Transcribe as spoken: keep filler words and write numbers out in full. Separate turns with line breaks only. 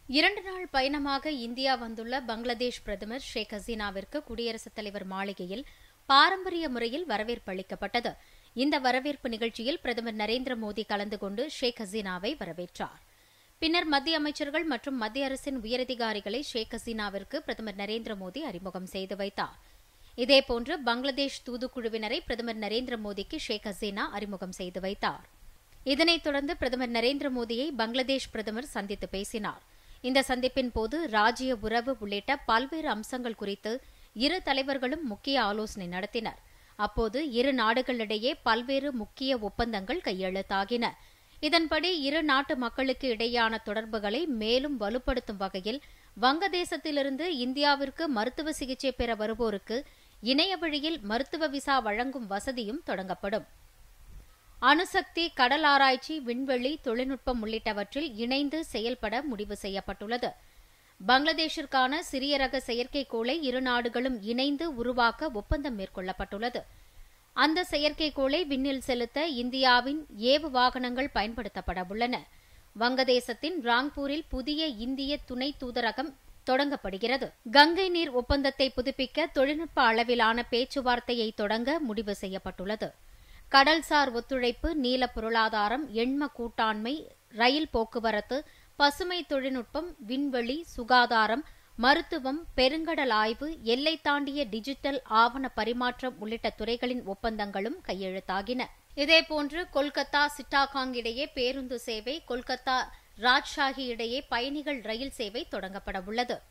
இரண்டு நாள் பயணமாக இந்தியா வந்துள்ள பங்களாதேஷ் பிரதமர் ஷேக் ஹசீனாவிற்கு குடியரசுத் தலைவர் மாளிகையில் பாரம்பரிய முறையில் வரவேற்பு அளிக்கப்பட்டது. இந்த வரவேற்பு நிகழ்ச்சியில் பிரதமர் நரேந்திர மோடி கலந்து கொண்டு ஷேக் ஹசீனாவை வரவேற்றார். பின்னர் மத்திய அமைச்சர்கள் மற்றும் மத்திய அரசின் உயரதிகாரிகளை ஷேக் ஹசீனாவிற்கு பிரதமர் நரேந்திர மோடி அறிமுகம் செய்து வைத்தார். இதேபோன்று பங்களாதேஷ் தூதுக்குழுவினரை பிரதமர் நரேந்திர மோடிக்கு ஷேக் ஹசீனா அறிமுகம் செய்து வைத்தார். இதனைத் தொடர்ந்து பிரதமர் நரேந்திர மோடியை பங்களாதேஷ் பிரதமர் சந்தித்து பேசினார். இந்த சந்திப்பின் போது ராஜ்ய உறவு உள்ளிட்ட பல்வேறு அம்சங்கள் குறித்து இரு தலைவர்களும் முக்கிய ஆலோசனை நடத்தினர். அப்போது இரு நாடுகளிடையே பல்வேறு முக்கிய ஒப்பந்தங்கள் கையெழுத்தாகின. இதன்படி இரு நாட்டு மக்களுக்கு இடையேயான தொடர்புகளை மேலும் வலுப்படுத்தும் வகையில் வங்கதேசத்திலிருந்து இந்தியாவிற்கு மருத்துவ சிகிச்சை பெற வருவோருக்கு இணைய வழியில் மருத்துவ விசா வழங்கும் வசதியும் தொடங்கப்படும். அணுசக்தி, கடல் ஆராய்ச்சி, விண்வெளி, தொழில்நுட்பம் உள்ளிட்டவற்றில் இணைந்து செயல்பட முடிவு செய்யப்பட்டுள்ளது. பங்களாதேஷிற்கான சிறிய ரக செயற்கைக்கோளை இரு நாடுகளும் இணைந்து உருவாக்க ஒப்பந்தம் மேற்கொள்ளப்பட்டுள்ளது. அந்த செயற்கைக்கோளை விண்ணில் செலுத்த இந்தியாவின் ஏவு வாகனங்கள் பயன்படுத்தப்பட உள்ளன. வங்கதேசத்தின் ராங்பூரில் புதிய இந்திய துணை தூதரகம் தொடங்கப்படுகிறது. கங்கை நீர் ஒப்பந்தத்தை புதுப்பிக்க தொழில்நுட்ப அளவிலான பேச்சுவார்த்தையை தொடங்க முடிவு செய்யப்பட்டுள்ளது. கடல்சார் ஒத்துழைப்பு, நீல பொருளாதாரம், எண்ம கூட்டாண்மை, ரயில் போக்குவரத்து, பசுமை தொழில்நுட்பம், விண்வெளி, சுகாதாரம், மருத்துவம், பெருங்கடல் ஆய்வு, எல்லை தாண்டிய டிஜிட்டல் ஆவண பரிமாற்றம் உள்ளிட்ட துறைகளின் ஒப்பந்தங்களும் கையெழுத்தாகின. இதேபோன்று கொல்கத்தா சிட்டாகாங் இடையே பேருந்து சேவை, கொல்கத்தா ராஜ்ஷாஹி இடையே பயணிகள் ரயில் சேவை தொடங்கப்பட உள்ளது.